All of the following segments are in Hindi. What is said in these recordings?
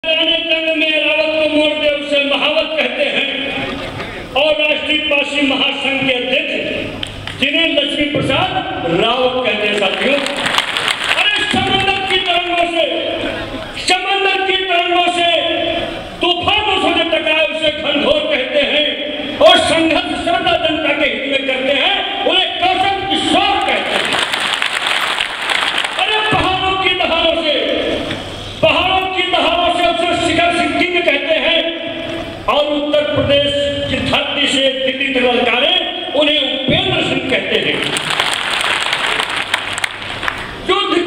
जंग में रावत को मोड़ते उसे महावत कहते हैं और राष्ट्रीय पासी महासंघ के अध्यक्ष जिन्हें लक्ष्मी प्रसाद रावत कहते हैं। साथियों, अरे समंदर की तरंगों से तूफानों से टकराए उसे घनघोर कहते हैं और संघर्ष श्रद्धा जनता के हित में करते हैं उन्हें कौशल किशोर कहते हैं। अरे पहाड़ों की दहाड़ों से उसे शिखर सिंह कहते हैं और उत्तर प्रदेश की धरती से दिल्ली तक ललकारे उन्हें उपेंद्र सिंह कहते हैं। युद्ध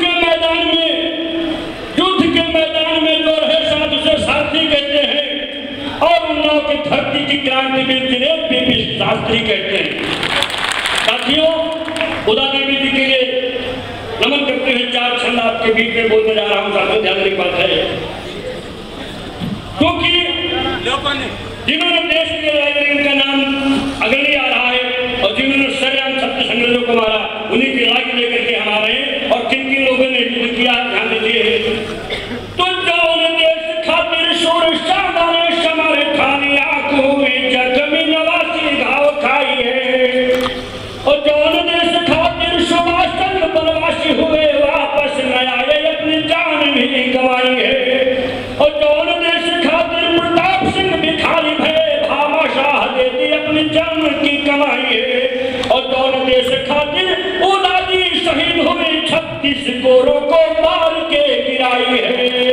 के मैदान में जो रहे साथ उसे सारथी कहते हैं और उन्नाव की धरती की क्रांतिवीर जिन्हें बीपी शास्त्री कहते हैं। साथियों, उदा देवी जी के लिए नमन करते हुए चार छंद आपके बीच में बोलने जा रहा हूं। साथियों, ध्यान देने की बात है क्योंकि जिन्होंने देश के लिए इनका नाम अग्रणी आ रहा है और जिन्होंने सरेआम सत्य अंग्रेजों को मारा उन्हीं की राज लेकर के हम आ रहे हैं। और किन किन लोगों ने युद्ध किया ध्यान दीजिए। तो जाओ देश खातिर शोर शादाने समारे खानी आंखों में जख्मी नवासी घाव खाई है और जाओ देश खातिर सुभाष चंद्र बनवासी हुए वापस न आए अपनी जान भी गंवाई है और जाओ देश खातिर प्रताप सिंह भिखारी भय भामाशाह देती अपनी जान की कमाई है और जाओ देश खातिर उदाजी शहीद हुए 36 गोरों को मार के गिराई है।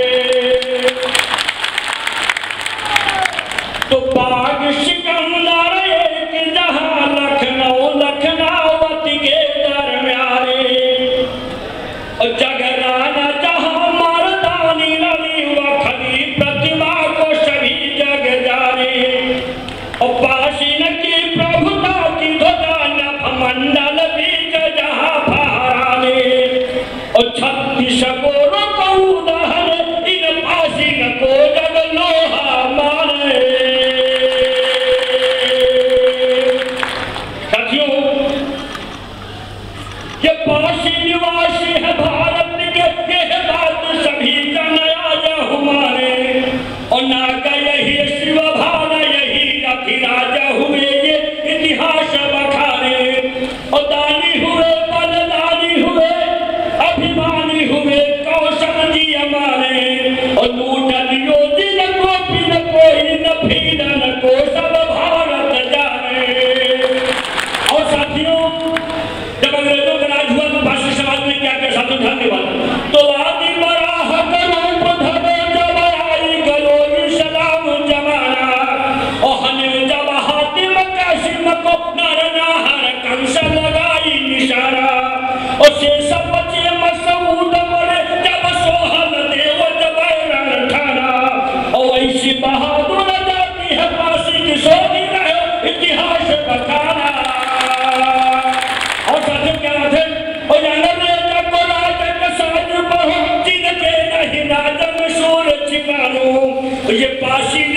तो बाग सिकंदर एक जहां लखनऊवती के दरम्यारे और जगराना जहां मर्दानी रवि वखरी प्रतिभा को सभी जग जारे और पासीन की प्रभुता की ध्वजा नभमंडल बीच जहां फहराने और 36 गोरों को उदाहरण इन पासीन को जग लोहा मारे। साथियों, ये पासी निवासी है भारत के ये बात सभी का नया जा हमारे और ना का यही शिव भावना यही अधिराजा हुए ये इतिहास बखारे और दानी हुए बलदानी हुए अभिमानी हुए कौशल जी हमारे और लूटल योजी न कोई न भीड़ न को सब भारत जाने। और साथियों, जब अंग्रेजों का राज हुआ तो भाषी समाज ने क्या किया? साथियों, धन्यवाद। तो आदि बराह करो धरे जब आई गलो सलाम जमाना और हने जब हातिम कासिम को नरना हर कंस लगाई निशाना और से सब बचे मसूद मरे जब सोहन देव जब रण ठाना और ऐसी बहादुर जाती है पासी की सोनी रहे इतिहास बखाना। और साथियों, क्या बात है? और अंग्रेज को राजक साज बहु जिनके नहीं राजन शूर छिपानो ये पासी